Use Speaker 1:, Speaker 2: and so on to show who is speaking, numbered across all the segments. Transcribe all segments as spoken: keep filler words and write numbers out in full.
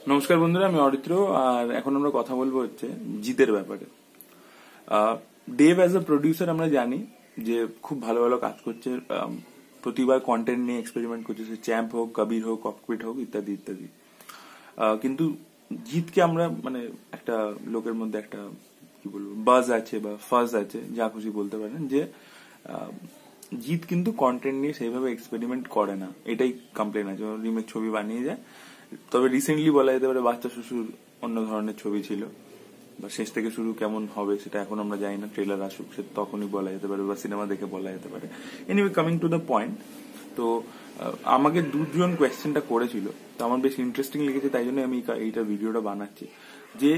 Speaker 1: নমস্কার বন্ধুরা, আমি অরিত্র। আর এখন আমরা কথা বলবো হচ্ছে জিতের ব্যাপারে। দেব অ্যাজ এ প্রডিউসার আমরা জানি যে খুব ভালো ভালো কাজ করছে, প্রতিবার কন্টেন্ট নিয়ে এক্সপেরিমেন্ট করছে, সে চ্যাম্প হোক, কবির হোক, ককপিট হোক, ইত্যাদি ইত্যাদি। কিন্তু জিতকে আমরা মানে একটা লোকের মধ্যে একটা কি বলবো বাজ আছে বা ফাজ আছে, যা খুশি বলতে পারেন, যে জিত কিন্তু কন্টেন্ট নিয়ে সেইভাবে এক্সপেরিমেন্ট করে না, এটাই কমপ্লেন আছে। রিমেক ছবি বানিয়ে যায়। তবে রিসেন্টলি বলা যেতে পারে বাচ্চা শ্বশুর অন্য ধরনের ছবি ছিল, বা শেষ থেকে শুরু কেমন হবে সেটা এখন আমরা জানি না, ট্রেলার আসুক সে তখনই বলা যেতে পারে, বা সিনেমা দেখে বলা যেতে পারে। Anyway, coming to the point, তো আমাকে দুজন কোয়েশ্চেনটা করেছিল, তো আমার বেশ ইন্টারেস্টিং লেগেছে, তাই জন্য আমি এইটা ভিডিওটা বানাচ্ছি। যে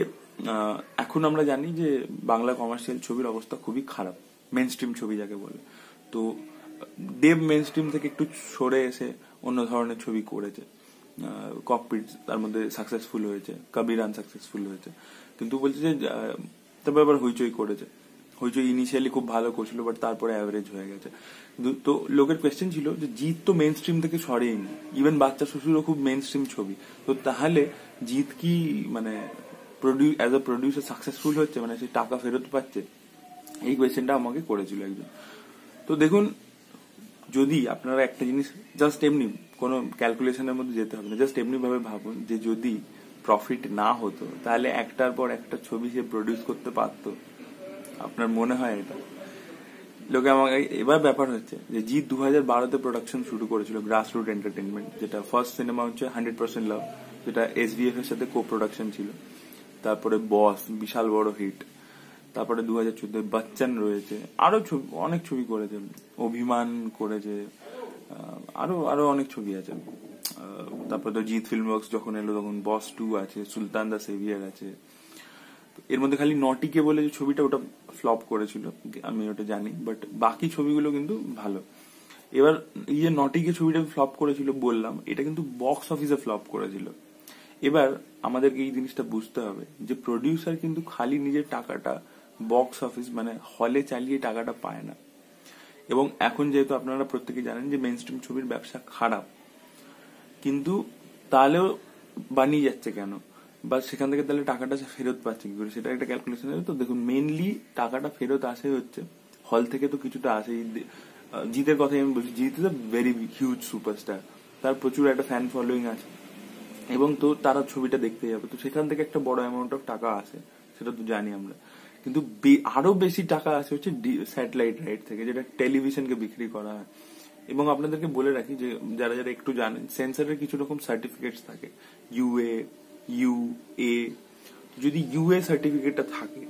Speaker 1: এখন আমরা জানি যে বাংলা কমার্শিয়াল ছবির অবস্থা খুবই খারাপ, মেন স্ট্রিম ছবি যাকে বলে। তো দেব মেন স্ট্রিম থেকে একটু সরে এসে অন্য ধরনের ছবি করেছে। ককপিট তার মধ্যে সাকসেসফুল হয়েছে, কবির আনসাকসেসফুল হয়েছে, কিন্তু বলছে যে তারপর আবার হইচই করেছে। হইচই ইনিশিয়ালি খুব ভালো করছিল, বাট তারপরে অ্যাভারেজ হয়ে গেছে। তো লোকের কোয়েশ্চেন ছিল যে জিৎ তো মেন স্ট্রিম থেকে সরেইনি, ইভেন বাচ্চা শ্বশুরও খুব মেন স্ট্রিম ছবি, তো তাহলে জিৎ কি মানে অ্যাজ এ প্রডিউসার সাকসেসফুল হচ্ছে, মানে সে টাকা ফেরত পাচ্ছে? এই কোয়েশ্চেনটা আমাকে করেছিল একজন। তো দেখুন, যদি আপনারা একটা জিনিস জাস্ট এমনি কোনো ক্যালকুলেশনের মধ্যে যেতে হবে না, জাস্ট এমনি ভাবে ভাবুন যে যদি প্রফিট না হতো তাহলে একটার পর একটা ছবি সে প্রডিউস করতে পারতো? আপনার মনে হয় এটা? লোকে আমাকে এবার ব্যাপার হচ্ছে যে জিৎ দু হাজার বারোতে প্রোডাকশন শুরু করেছিল গ্রাসরুট এন্টারটেনমেন্ট, যেটা ফার্স্ট সিনেমা হচ্ছে হান্ড্রেড পার্সেন্ট লাভ, যেটা এসবিএফ এর সাথে কো প্রোডাকশন ছিল। তারপরে বস, বিশাল বড় হিট। তারপরে দু হাজার চোদ্দ বচ্চন রয়েছে, আরো ছবি, অনেক ছবি করেছে, অভিমান করেছে, আরো আরো অনেক ছবি আছে। তারপরে তো জিৎ ফিল্ম ওয়ার্কস যখন এলো তখন বস টু আছে, সুলতান দা সেভিয়ার আছে। এর মধ্যে খালি নটিকে বলে যে ছবিটা, ওটা ফ্লপ করেছিল, আমি ওটা জানি, বাট বাকি ছবিগুলো কিন্তু ভালো। এবার এই যে নটিকে ছবিটা ফ্লপ করেছিল বললাম, এটা কিন্তু বক্স অফিসে ফ্লপ করেছিল। এবার আমাদেরকে এই জিনিসটা বুঝতে হবে যে প্রডিউসার কিন্তু খালি নিজের টাকাটা বক্স অফিস মানে হলে চালিয়ে টাকাটা পায় না। এবং এখন যেহেতু আপনারা প্রত্যেকে জানেন যে মেইন স্ট্রিম ছবির ব্যবসা খারাপ, কিন্তু তাহলেও বানিয়ে যাচ্ছে কেন, বা সেখান থেকে তাহলে টাকাটা ফেরত পাচ্ছে কি করে, সেটা একটা ক্যালকুলেশন আছে। তো দেখুন, মেইনলি টাকাটা ফেরত আসে হচ্ছে হল থেকে, তো কিছুটা আসে। জিতের কথাই আমি বলছি, Jeet is a very huge superstar, তার প্রচুর একটা ফ্যান ফলোয়িং আছে, এবং তো তারা ছবিটা দেখতে যাবে, তো সেখান থেকে একটা বড় অ্যামাউন্ট অফ টাকা আসে, সেটা তো জানি আমরা। কিন্তু আরো বেশি টাকা আসে হচ্ছে স্যাটেলাইট রাইট থেকে, যেটা টেলিভিশনকে বিক্রি করা হয়। এবং আপনাদেরকে বলে রাখি যে যারা যারা একটু জানেন, সেন্সরের কিছু রকম সার্টিফিকেটস থাকে, ইউএ, ইউ এ। যদি ইউএ সার্টিফিকেটটা থাকে,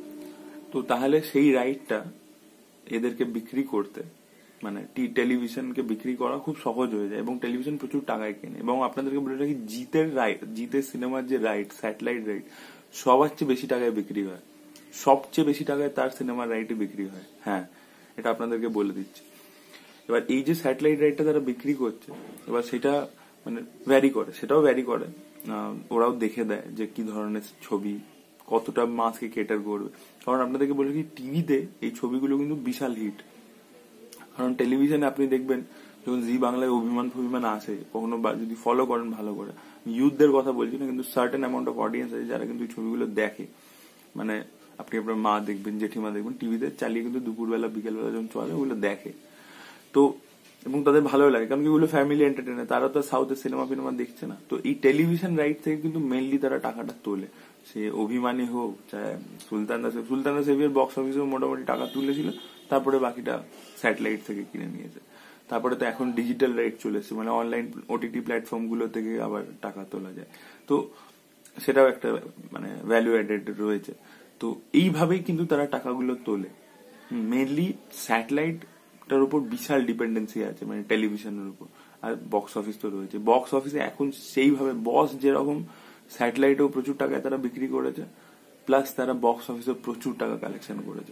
Speaker 1: তো তাহলে সেই রাইটটা এদেরকে বিক্রি করতে, মানে টেলিভিশনকে বিক্রি করা খুব সহজ হয়ে যায়, এবং টেলিভিশন প্রচুর টাকায় কেনে। এবং আপনাদেরকে বলে রাখি, জিতের রাইট, জিতের সিনেমার যে রাইট, স্যাটেলাইট রাইট, সবার চেয়ে বেশি টাকায় বিক্রি হয়, সবচেয়ে বেশি টাকায় তার সিনেমার রাইটে বিক্রি হয়। হ্যাঁ, এটা আপনাদেরকে বলে দিচ্ছি। এবার এই যে স্যাটেলাইট রাইটটা তারা বিক্রি করছে, এবার সেটা মানে ভ্যারি করে, সেটাও ভ্যারি করে, ওরাও দেখে দেয় যে কি ধরনের ছবি কতটা মাসকে কেটার করবে। কারণ আপনাদেরকে বলে কি, টিভিতে এই ছবিগুলো কিন্তু বিশাল হিট, কারণ টেলিভিশনে আপনি দেখবেন যখন জি বাংলায় অভিমান ফভিমান আসে, কখনো যদি ফলো করেন ভালো করে, ইউথদের কথা বলছি না, কিন্তু সার্টেন অ্যামাউন্ট অফ অডিয়েন্স আছে যারা কিন্তু ছবিগুলো দেখে। মানে আপনি আপনার মা দেখবেন, জেঠিমা দেখবেন, টিভিতে চালিয়ে কিন্তু দুপুরবেলা বিকেলবেলা যখন চলে ওগুলো দেখে। তো এবং তাদের ভালো লাগে, কারণ কি ওগুলো ফ্যামিলি এন্টারটেইনার, তারা তো সাউথের সিনেমা ফিনেমা দেখছে না। তো এই টেলিভিশন রাইট থেকে কিন্তু মেনলি তারা টাকাটা তোলে, সে অভিমানী হোক, চাहे সুলতান দা সুলতান দা সেভিয়ার বক্স অফিসেও মোটামুটি টাকা তুলেছিল, তারপরে বাকিটা স্যাটেলাইট থেকে কিনে নিয়েছে। তারপরে তো এখন ডিজিটাল রাইট চলে এসেছে, মানে অনলাইন ওটিটি প্ল্যাটফর্ম গুলো থেকে আবার টাকা তোলা যায়। তো সেটাও একটা মানে ভ্যালু অ্যাডেড রয়েছে। তো এইভাবেই কিন্তু তারা টাকাগুলো তোলে। মেনলি স্যাটেলাইট টার উপর বিশাল ডিপেন্ডেন্সি আছে, মানে টেলিভিশনের উপর। আর বক্স অফিস তো রয়েছে, বক্স অফিসে এখন সেইভাবে বস যেরকম স্যাটেলাইটেও প্রচুর টাকায় তারা বিক্রি করেছে, প্লাস তারা বক্স অফিসে প্রচুর টাকা কালেকশন করেছে।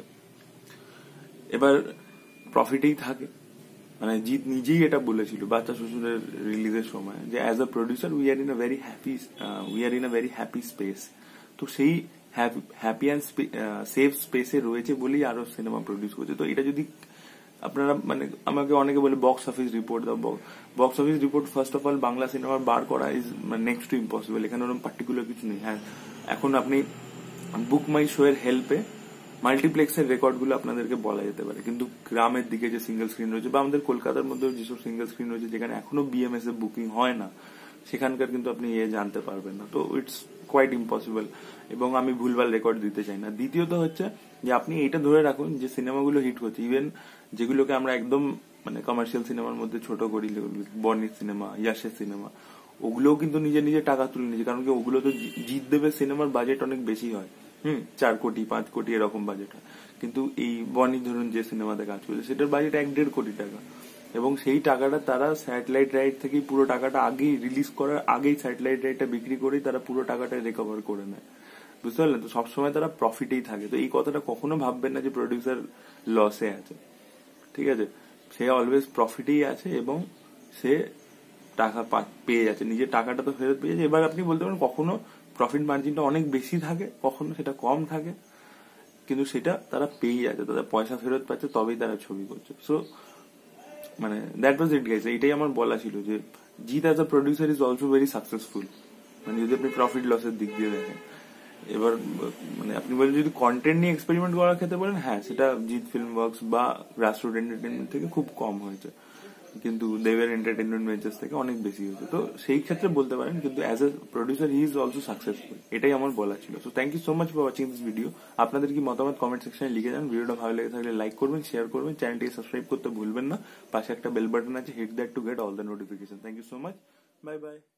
Speaker 1: এবার প্রফিটেই থাকে, মানে জিৎ নিজেই এটা বলেছিল বাচ্চা শ্বশুরের রিলিজের সময়, যে as a producer we are in a very happy we are in a very happy space. তো সেই হ্যাপি অ্যান্ড সেফ স্পেসে রয়েছে বলেই আরো সিনেমা প্রডিউস করছে। তো এটা যদি আপনারা মানে আমাকে অনেকে বলে বক্স অফিস রিপোর্ট দাও, box office report first of all Bangla সিনেমার বার করা ইজ নেক্সট টু ইম্পসিবল। এখানে ওরকম পার্টিকুলার কিছু নেই। হ্যাঁ, এখন আপনি বুক মাই শো এর হেল্পে মাল্টিপ্লেক্সের রেকর্ড গুলো আপনাদেরকে বলা যেতে পারে, কিন্তু গ্রামের দিকে যে সিঙ্গেল স্ক্রিন রয়েছে বা আমাদের কলকাতার মধ্যে যেসব সিঙ্গেল স্ক্রিন রয়েছে যেখানে এখনো বিএমএস এ বুকিং হয় না, সেখানকার কিন্তু আপনি এ জানতে পারবেন না। তো ইটস কোয়াইট ইম্পসিবল, এবং আমি ভুলভাল রেকর্ড দিতে চাই না। দ্বিতীয়ত হচ্ছে যে আপনি এইটা ধরে রাখুন যে সিনেমাগুলো হিট হচ্ছে, ইভেন যেগুলোকে আমরা একদম মানে কমার্শিয়াল সিনেমার মধ্যে ছোট করি, বর্ণির সিনেমা, ইয়াসের সিনেমা, ওগুলোও কিন্তু নিজে নিজে টাকা তুলে নিয়েছে, কারণ কি ওগুলো তো জিৎ দেবের সিনেমার বাজেট অনেক বেশি হয়, হুম চার কোটি পাঁচ কোটি এরকম বাজেট হয়, কিন্তু এই বনি ধরুন যে সিনেমাতে কাজ করছে সেটার বাজেট এক দেড় কোটি টাকা, এবং সেই টাকাটা তারা স্যাটেলাইট রাইট থেকে পুরো টাকাটা আগেই রিলিজ করার আগেই স্যাটেলাইট রাইটটা বিক্রি করেই তারা পুরো টাকাটা রিকভার করে নেয়, বুঝতে পারলেন? তো সবসময় তারা প্রফিটেই থাকে। তো এই কথাটা কখনো ভাববেন না যে প্রডিউসার লসে আছে, ঠিক আছে? সে অলওয়েজ প্রফিটেই আছে এবং সে টাকা পেয়ে যাচ্ছে, নিজের টাকাটা তো ফেরত পেয়ে যাচ্ছে। এবার আপনি বলতে পারেন কখনো প্রফিট মার্জিনটা অনেক বেশি থাকে, কখনো সেটা কম থাকে, কিন্তু সেটা তারা পেয়ে যাচ্ছে, তাদের পয়সা ফেরত পাচ্ছে, তবেই তারা ছবি করছে। সো মানে দ্যাট ওয়াজ ইট গাইস, এইটাই আমার বলা ছিল যে Jeet as a producer is also very successful, মানে যদি আপনি প্রফিট লসের দিক দিয়ে দেখেন। এবার মানে আপনি বলেন যদি কন্টেন্ট নিয়ে এক্সপেরিমেন্ট করার ক্ষেত্রে বলেন, হ্যাঁ সেটা জিৎ ফিল্ম ওয়ার্কস বা গ্রাসরুট এন্টারটেনমেন্ট থেকে খুব কম হয়েছে, কিন্তু দেবের এন্টারটেনমেন্ট ভেঞ্চার্স থেকে অনেক বেশি হয়েছে। তো সেই ক্ষেত্রে বলতে পারেন, কিন্তু as a producer he is also successful, এটাই আমার বলা ছিল। So thank you so much for watching this video. আপনাদের কি মতামত কমেন্ট সেকশনে লিখে যান। ভিডিওটা ভালো লেগে থাকলে লাইক করবেন, শেয়ার করবেন, চ্যানেলটিকে সাবস্ক্রাইব করতে ভুলবেন না। পাশে একটা বেল বাটন আছে, hit that to get all the notification. Thank you so much, bye by.